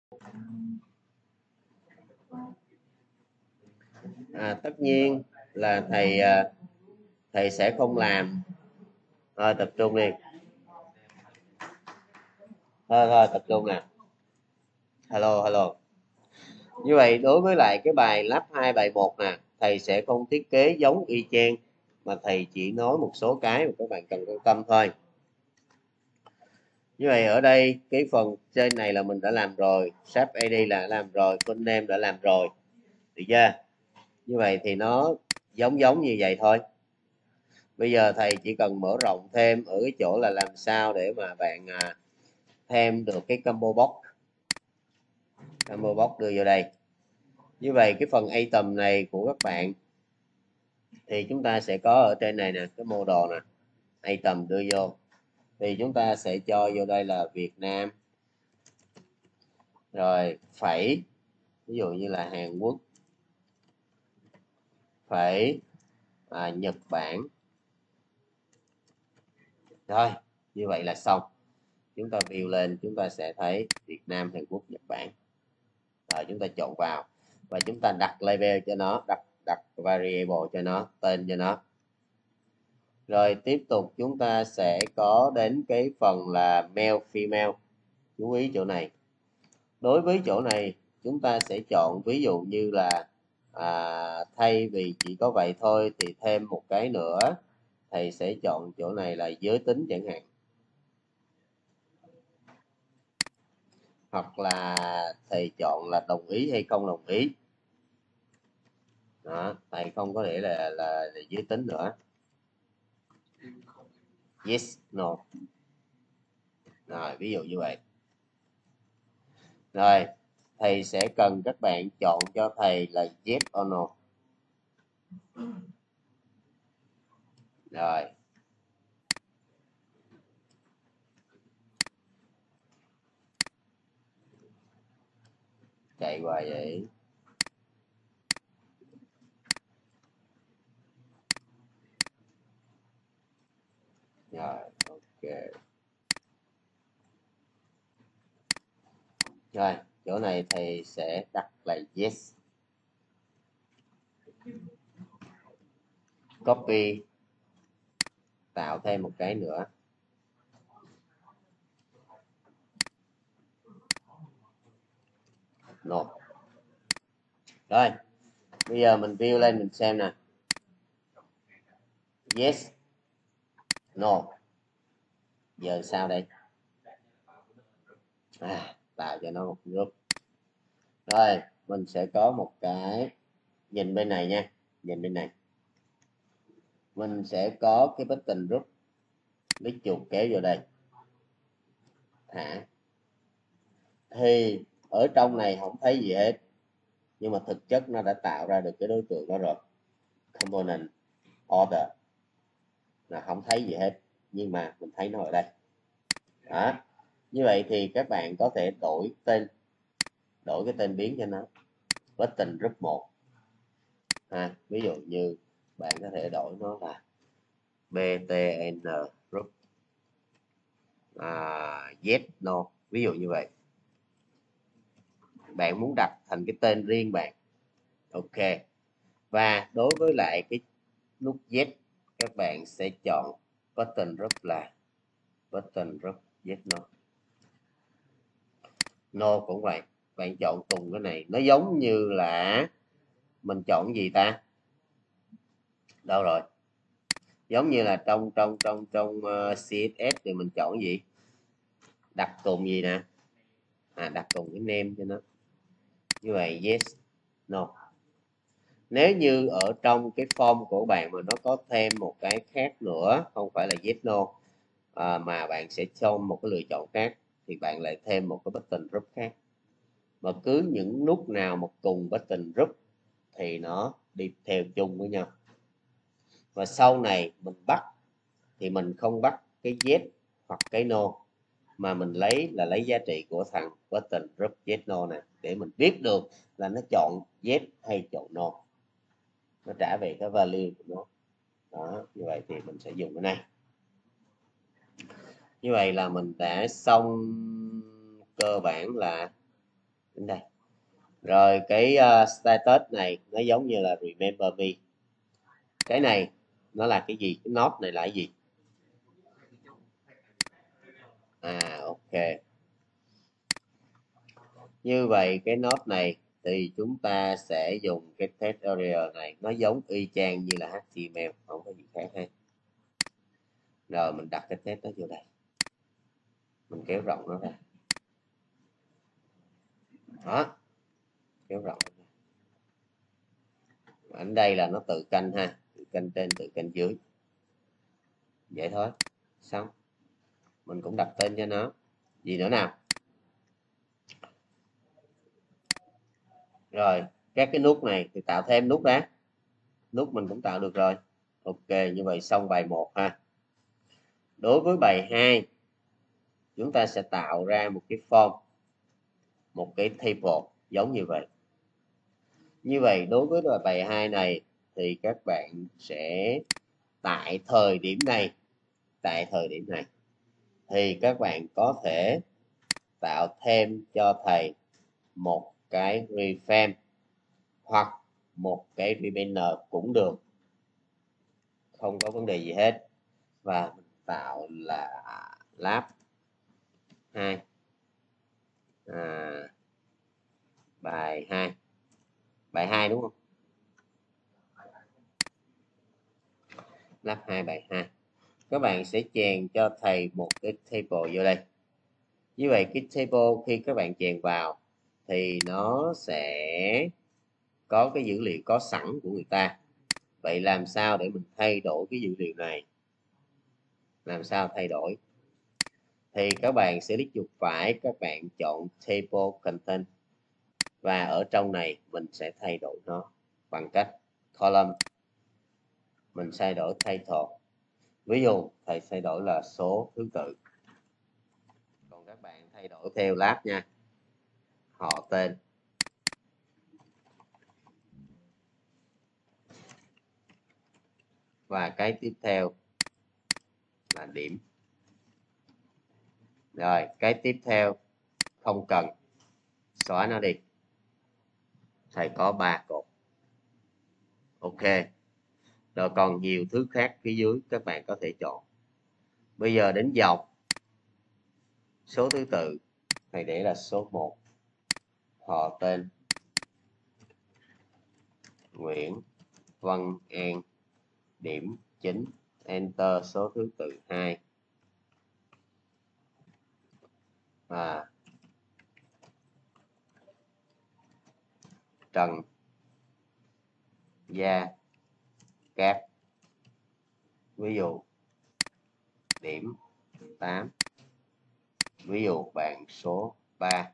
Tất nhiên là thầy sẽ không làm. Thôi tập trung đi. Thôi tập trung nè. Hello. Như vậy đối với lại cái bài lab 2 bài 1 nè, thầy sẽ không thiết kế giống y chang, mà thầy chỉ nói một số cái mà các bạn cần quan tâm thôi. Như vậy ở đây cái phần trên này là mình đã làm rồi, shape ID là làm rồi, full name đã làm rồi, được chưa? Như vậy thì nó giống như vậy thôi. Bây giờ thầy chỉ cần mở rộng thêm ở cái chỗ là làm sao để mà bạn thêm được cái combo box đưa vô đây. Như vậy cái phần item này của các bạn thì chúng ta sẽ có ở trên này nè, cái model nè, item đưa vô thì chúng ta sẽ cho vô đây là Việt Nam, rồi phẩy, ví dụ như là Hàn Quốc, phẩy Nhật Bản. Rồi như vậy là xong. Chúng ta view lên chúng ta sẽ thấy Việt Nam, Hàn Quốc, Nhật Bản. Rồi chúng ta chọn vào và chúng ta đặt label cho nó, đặt variable cho nó, tên cho nó. Rồi tiếp tục chúng ta sẽ có đến cái phần là male female. Chú ý chỗ này. Đối với chỗ này chúng ta sẽ chọn ví dụ như là thay vì chỉ có vậy thôi thì thêm một cái nữa, thầy sẽ chọn chỗ này là giới tính chẳng hạn, hoặc là thầy chọn là đồng ý hay không đồng ý. Đó, thầy không có để là giới tính nữa, yes no. Rồi ví dụ như vậy. Rồi thầy sẽ cần các bạn chọn cho thầy là yes or no. Rồi chạy qua vậy. Rồi ok. Rồi chỗ này thầy sẽ đặt là yes. Copy, tạo thêm một cái nữa. No. Rồi bây giờ mình view lên mình xem nè. Yes no. Giờ sao đây? Tạo cho nó một group. Rồi mình sẽ có một cái, nhìn bên này nha, nhìn bên này mình sẽ có cái button group, lấy chuột kéo vào đây thả, thì ở trong này không thấy gì hết, nhưng mà thực chất nó đã tạo ra được cái đối tượng đó rồi. Component order là không thấy gì hết, nhưng mà mình thấy nó ở đây. Đó. Như vậy thì các bạn có thể đổi cái tên biến cho nó, button group 1. Ví dụ như bạn có thể đổi nó là btn group yes no, ví dụ như vậy. Bạn muốn đặt thành cái tên riêng bạn, ok. Và đối với lại cái nút yes, các bạn sẽ chọn button group là button group yes no. No cũng vậy, bạn chọn cùng cái này, nó giống như là mình chọn gì ta, đâu rồi, giống như là trong CSS thì mình chọn gì, đặt cùng gì nè, đặt cùng cái name cho nó. Như vậy yes no. Nếu như ở trong cái form của bạn mà nó có thêm một cái khác nữa, không phải là yes no, mà bạn sẽ cho một cái lựa chọn khác, thì bạn lại thêm một cái button group khác. Mà cứ những nút nào một cùng button group thì nó đi theo chung với nhau. Và sau này mình bắt thì mình không bắt cái yes hoặc cái no, mà mình lấy giá trị của thằng button group yes no này để mình biết được là nó chọn yes hay chọn no, nó trả về cái value của nó. Đó, như vậy thì mình sẽ dùng cái này. Như vậy là mình đã xong cơ bản là đến đây. Rồi cái status này nó giống như là remember me. Cái này nó là cái gì? Cái node này là cái gì? Ok. Như vậy cái node này thì chúng ta sẽ dùng cái test area này, nó giống y chang như là HTML, không có gì khác ha. Rồi mình đặt cái test đó vô đây, mình kéo rộng nó ra, đó, kéo rộng nó ra. Ở đây là nó tự canh ha, tự canh trên tự canh dưới, vậy thôi, xong. Mình cũng đặt tên cho nó, gì nữa nào. Rồi các cái nút này thì tạo thêm nút đã, nút mình cũng tạo được rồi. Ok, như vậy xong bài 1 ha. Đối với bài 2 chúng ta sẽ tạo ra một cái form, một cái table giống như vậy. Như vậy đối với bài 2 này thì các bạn sẽ tại thời điểm này thì các bạn có thể tạo thêm cho thầy một cái reframe hoặc một cái remainder cũng được, không có vấn đề gì hết. Và mình tạo là lab 2 bài 2 đúng không? Lab 2 bài 2. Các bạn sẽ chèn cho thầy một cái table vô đây. Như vậy cái table khi các bạn chèn vào thì nó sẽ có cái dữ liệu có sẵn của người ta. Vậy làm sao để mình thay đổi cái dữ liệu này? Làm sao thay đổi? Thì các bạn sẽ click chuột phải, các bạn chọn table content và ở trong này mình sẽ thay đổi nó bằng cách column, mình thay đổi title. Ví dụ thầy thay đổi là số thứ tự, còn các bạn thay đổi theo lab nha, họ tên, và cái tiếp theo là điểm. Rồi cái tiếp theo không cần, xóa nó đi, thầy có 3 cột. Ok, rồi còn nhiều thứ khác phía dưới các bạn có thể chọn. Bây giờ đến dòng, số thứ tự thầy để là số 1, họ tên Nguyễn Văn An, điểm 9, enter số thứ tự 2 và Trần Gia Cát, ví dụ điểm 8, ví dụ bạn số 3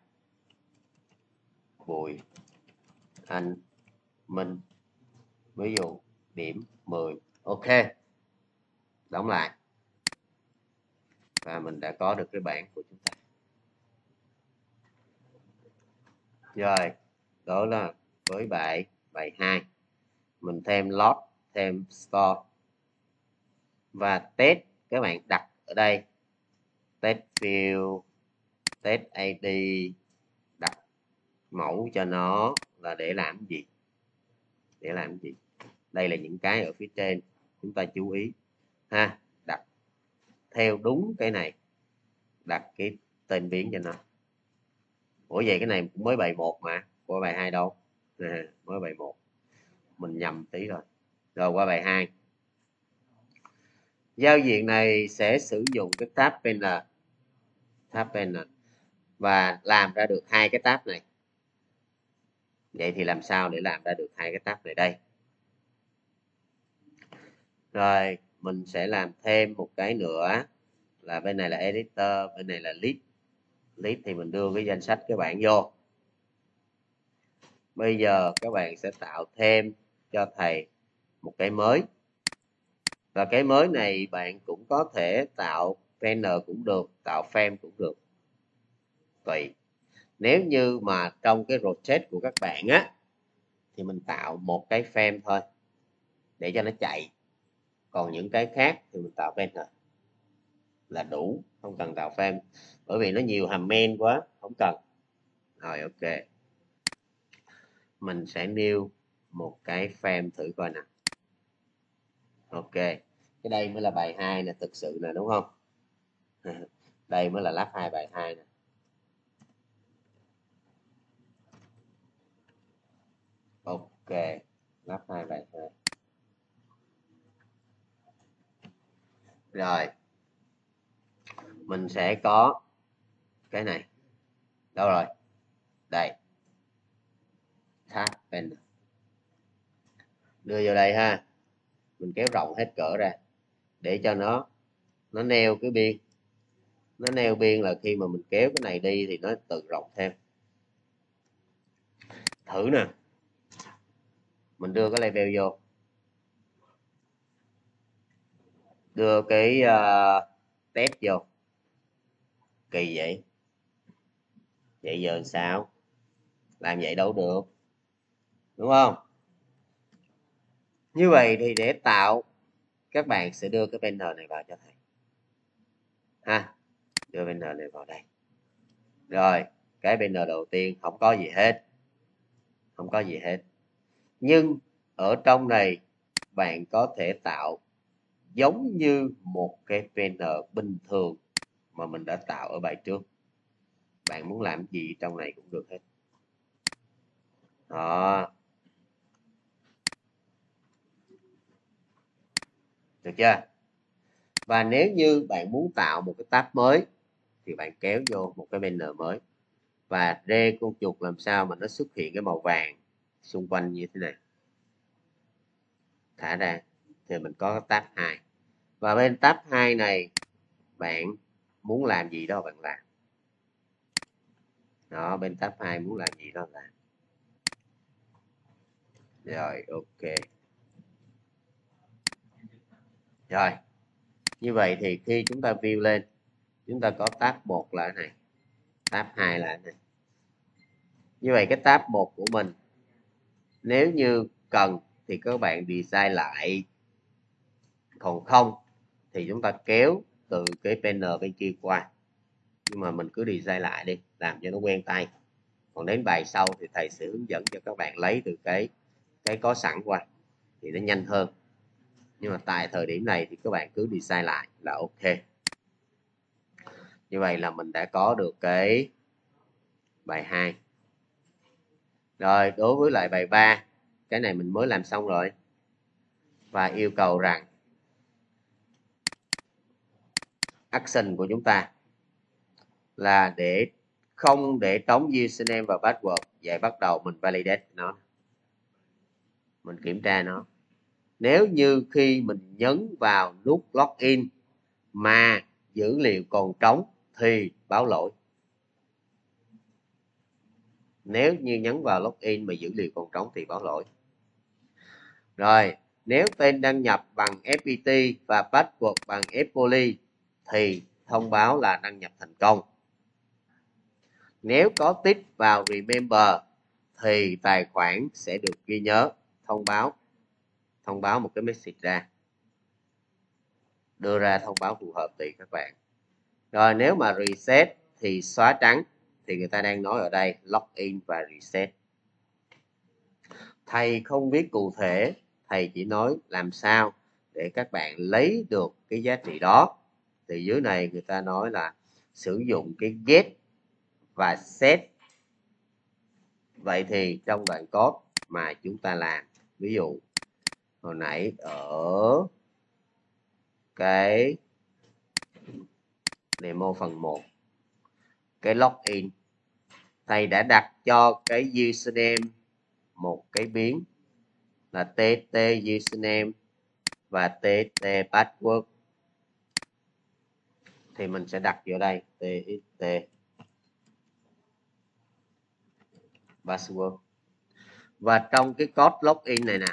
Bùi Anh Minh, ví dụ điểm 10. Ok, đóng lại và mình đã có được cái bảng của chúng ta. Rồi đó là với bài 2 mình thêm load, thêm store và test. Các bạn đặt ở đây test field, test ID, đặt mẫu cho nó là để làm gì, đây là những cái ở phía trên chúng ta chú ý ha. Đặt theo đúng cái này, đặt cái tên biến cho nó. Ủa vậy cái này cũng mới bài 1 mà, qua bài 2 đâu? Mới bài 1, mình nhầm tí rồi. Rồi qua bài 2. Giao diện này sẽ sử dụng cái tab panel và làm ra được 2 cái tab này. Vậy thì làm sao để làm ra được 2 cái tab này đây? Rồi mình sẽ làm thêm một cái nữa là bên này là editor, bên này là list. List thì mình đưa cái danh sách các bạn vô. Bây giờ các bạn sẽ tạo thêm cho thầy một cái mới. Và cái mới này bạn cũng có thể tạo banner cũng được, tạo frame cũng được, tùy. Nếu như mà trong cái project của các bạn á thì mình tạo một cái frame thôi để cho nó chạy, còn những cái khác thì mình tạo banner là đủ, không cần tạo frame bởi vì nó nhiều hàm main quá, không cần. Rồi ok, mình sẽ nêu một cái frame thử coi nè. Ok, cái đây mới là bài 2 nè, thực sự nè, đúng không? Đây mới là lab 2 bài 2 nè. Ok, lab 2 bài 2. Rồi, mình sẽ có cái này. Đâu rồi? Đây. Tab pen. Đưa vào đây ha. Mình kéo rộng hết cỡ ra để cho nó neo cái biên. Nó neo biên là khi mà mình kéo cái này đi thì nó tự rộng thêm. Thử nè. Mình đưa cái label vô. Đưa cái test vô. Kỳ vậy. Vậy giờ sao? Làm vậy đâu được. Đúng không? Như vậy thì để tạo, các bạn sẽ đưa cái banner này vào cho thầy. Ha. Đưa banner này vào đây. Rồi, cái banner đầu tiên không có gì hết. Không có gì hết. Nhưng ở trong này bạn có thể tạo giống như một cái banner bình thường mà mình đã tạo ở bài trước. Bạn muốn làm gì trong này cũng được hết. Đó. Được chưa? Và nếu như bạn muốn tạo một cái tab mới thì bạn kéo vô một cái banner mới và rê con chuột làm sao mà nó xuất hiện cái màu vàng xung quanh như thế này. Thả ra thì mình có tab 2. Và bên tab 2 này bạn muốn làm gì đó bạn làm. Đó, bên tab 2 muốn làm gì đó làm. Rồi, ok. Rồi, như vậy thì khi chúng ta view lên, chúng ta có tab 1 là cái này, tab 2 là cái này. Như vậy cái tab 1 của mình, nếu như cần thì các bạn design lại. Còn không thì chúng ta kéo từ cái banner bên kia qua. Nhưng mà mình cứ design lại đi, làm cho nó quen tay. Còn đến bài sau thì thầy sẽ hướng dẫn cho các bạn lấy từ cái có sẵn qua thì nó nhanh hơn. Nhưng mà tại thời điểm này thì các bạn cứ design lại là ok. Như vậy là mình đã có được cái bài 2. Rồi đối với lại bài 3, cái này mình mới làm xong rồi. Và yêu cầu rằng action của chúng ta là không để trống username và password. Vậy bắt đầu mình validate nó. Mình kiểm tra nó. Nếu như khi mình nhấn vào nút login mà dữ liệu còn trống thì báo lỗi. Nếu như nhấn vào login mà dữ liệu còn trống thì báo lỗi. Rồi, nếu tên đăng nhập bằng FPT và password bằng fpoly thì thông báo là đăng nhập thành công. Nếu có tích vào remember thì tài khoản sẽ được ghi nhớ, thông báo một cái message ra. Đưa ra thông báo phù hợp tùy các bạn. Rồi nếu mà reset thì xóa trắng, thì người ta đang nói ở đây login và reset. Thầy không biết cụ thể, thầy chỉ nói làm sao để các bạn lấy được cái giá trị đó. Thì dưới này người ta nói là sử dụng cái get và set. Vậy thì trong đoạn code mà chúng ta làm, ví dụ hồi nãy ở cái demo phần 1, cái login, thầy đã đặt cho cái username một cái biến là tt username và tt password. Thì mình sẽ đặt vô đây txt password. Và trong cái code login này nè,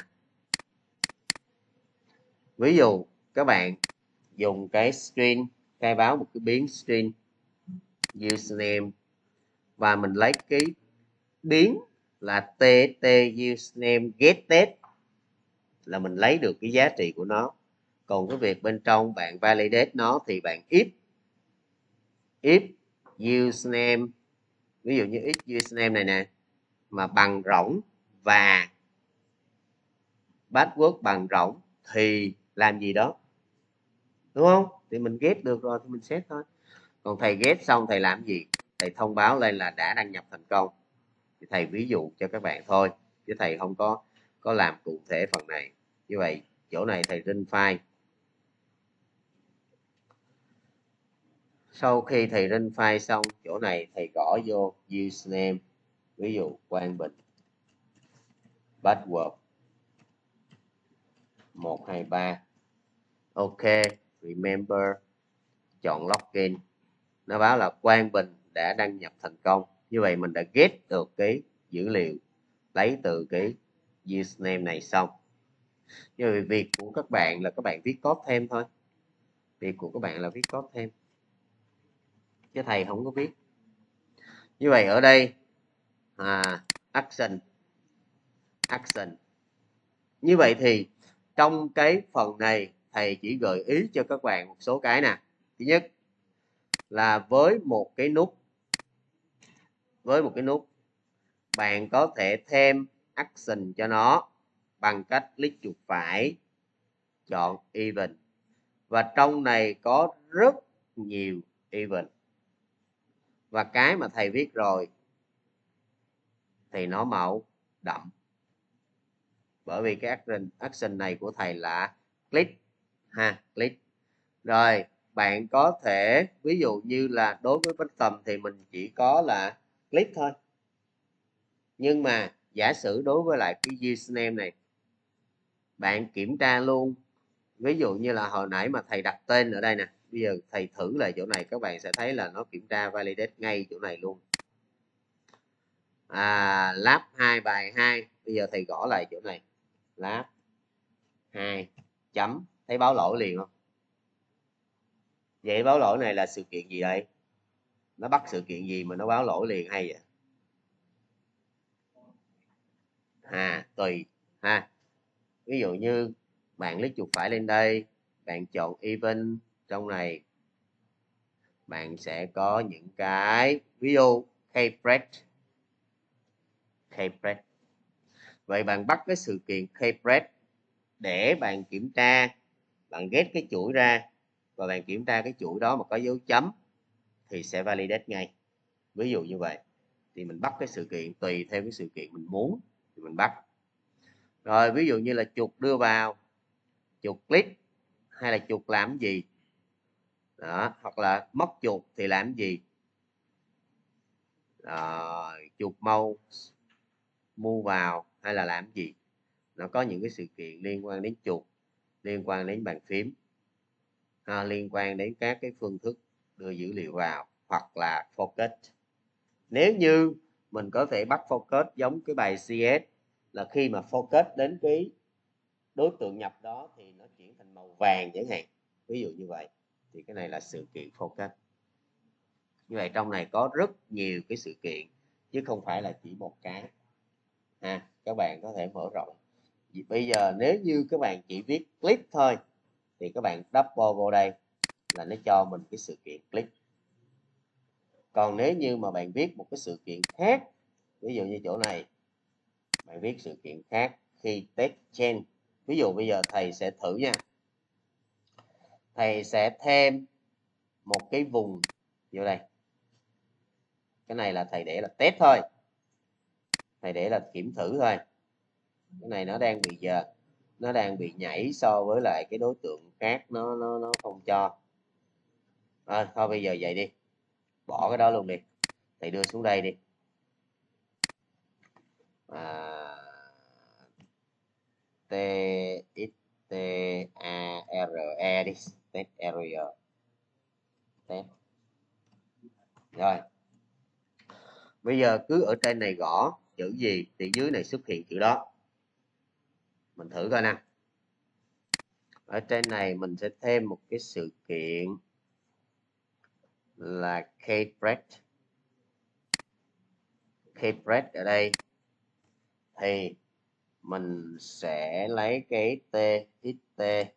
ví dụ các bạn dùng cái string, khai báo một cái biến string username và mình lấy cái biến là tt username getTest là mình lấy được cái giá trị của nó. Còn cái việc bên trong bạn validate nó thì bạn if username, ví dụ như if username này nè mà bằng rỗng và password bằng rỗng thì làm gì đó, đúng không? Thì mình ghép được rồi thì mình set thôi. Còn thầy ghép xong thầy làm gì? Thầy thông báo lên là đã đăng nhập thành công. Thì thầy ví dụ cho các bạn thôi, chứ thầy không có làm cụ thể phần này. Như vậy chỗ này thầy rinh file. Sau khi thầy rinh file xong, chỗ này thầy gõ vô username, ví dụ Quang Bình, password 123, ok, remember, chọn login. Nó báo là Quang Bình đã đăng nhập thành công. Như vậy mình đã get được cái dữ liệu lấy từ cái username này xong. Như vậy việc của các bạn là các bạn viết code thêm thôi. Việc của các bạn là viết code thêm, chứ thầy không có biết. Như vậy ở đây action. Như vậy thì trong cái phần này thầy chỉ gợi ý cho các bạn một số cái nè. Thứ nhất là với một cái nút bạn có thể thêm action cho nó bằng cách click chuột phải, chọn event, và trong này có rất nhiều event, và cái mà thầy viết rồi thì nó màu đậm, bởi vì cái action này của thầy là click click. Rồi bạn có thể ví dụ như là đối với bottom thì mình chỉ có là click thôi, nhưng mà giả sử đối với lại cái username này bạn kiểm tra luôn, ví dụ như là hồi nãy mà thầy đặt tên ở đây nè, bây giờ thầy thử lại chỗ này, các bạn sẽ thấy là nó kiểm tra validate ngay chỗ này luôn. Lab 2 bài 2, bây giờ thầy gõ lại chỗ này lab 2 chấm, thấy báo lỗi liền không? Vậy báo lỗi này là sự kiện gì đây? Nó bắt sự kiện gì mà nó báo lỗi liền hay vậy? Tùy ví dụ như bạn click chuột phải lên đây, bạn chọn event, trong này bạn sẽ có những cái ví dụ kpress. Vậy bạn bắt cái sự kiện kpress để bạn kiểm tra, bạn ghét cái chuỗi ra và bạn kiểm tra cái chuỗi đó mà có dấu chấm thì sẽ validate ngay. Ví dụ như vậy thì mình bắt cái sự kiện tùy theo cái sự kiện mình muốn thì mình bắt. Rồi ví dụ như là chuột đưa vào, chuột click hay là chuột làm gì đó, hoặc là móc chuột thì làm gì, chuột mouse mua vào hay là làm gì, nó có những cái sự kiện liên quan đến chuột, liên quan đến bàn phím, liên quan đến các cái phương thức đưa dữ liệu vào, hoặc là focus. Nếu như mình có thể bắt focus giống cái bài CS là khi mà focus đến cái đối tượng nhập đó thì nó chuyển thành màu vàng chẳng hạn, ví dụ như vậy, thì cái này là sự kiện focus. Như vậy trong này có rất nhiều cái sự kiện chứ không phải là chỉ một cái. Các bạn có thể mở rộng. Bây giờ nếu như các bạn chỉ viết click thôi thì các bạn double vô đây là nó cho mình cái sự kiện click. Còn nếu như mà bạn viết một cái sự kiện khác, ví dụ như chỗ này bạn viết sự kiện khác khi test change, ví dụ bây giờ thầy sẽ thử nha, thầy sẽ thêm một cái vùng vô đây, cái này là thầy để là test thôi, thầy để là kiểm thử thôi, cái này nó đang bị nó đang bị nhảy so với lại cái đối tượng khác, nó không cho. Thôi bây giờ vậy đi, bỏ cái đó luôn đi, thầy đưa xuống đây đi, t x t a r e đi, test area, test. Rồi bây giờ cứ ở trên này gõ chữ gì thì dưới này xuất hiện chữ đó, mình thử coi nè. Ở trên này mình sẽ thêm một cái sự kiện là kpress. Ở đây thì mình sẽ lấy cái txt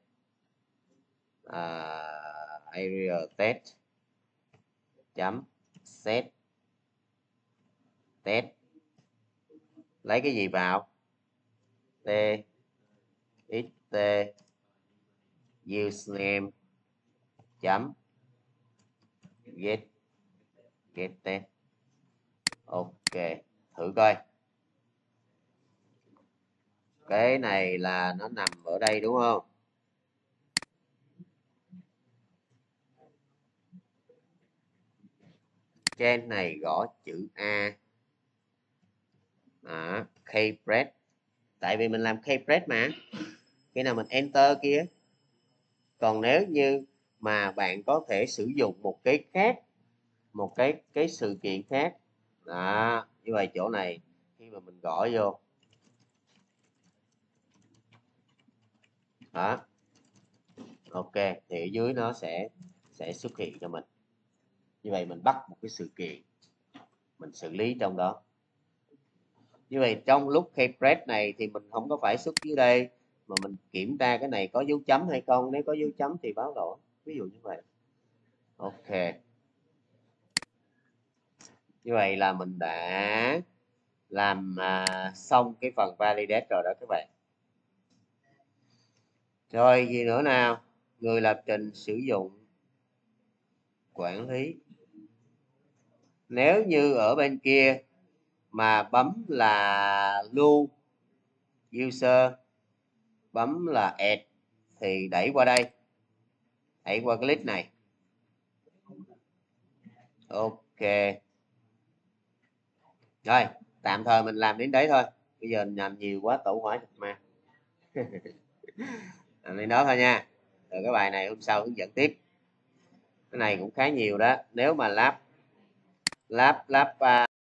area test chấm set test, lấy cái gì vào? t xt username chấm get test. Ok, thử coi. Cái này là nó nằm ở đây đúng không? Trên này gõ chữ A. Đó, keypress. Tại vì mình làm keypress mà. Khi nào mình enter kia. Còn nếu như mà bạn có thể sử dụng một cái khác, một cái sự kiện khác. Đó, như vậy chỗ này khi mà mình gõ vô. Đó. Ok, thì ở dưới nó sẽ xuất hiện cho mình. Như vậy mình bắt một cái sự kiện mình xử lý trong đó. Như vậy trong lúc keypress này thì mình không có phải xuất dưới đây mà mình kiểm tra cái này có dấu chấm hay không. Nếu có dấu chấm thì báo lỗi, ví dụ như vậy. Ok, như vậy là mình đã làm xong cái phần validate rồi đó các bạn. Rồi gì nữa nào? Người lập trình sử dụng quản lý. Nếu như ở bên kia mà bấm là lưu user, bấm là add thì đẩy qua đây, đẩy qua cái list này. Ok, rồi tạm thời mình làm đến đấy thôi, bây giờ mình làm nhiều quá tẩu hỏa thịt ma. Làm đến đó thôi nha, rồi cái bài này hôm sau hướng dẫn tiếp. Cái này cũng khá nhiều đó, nếu mà lắp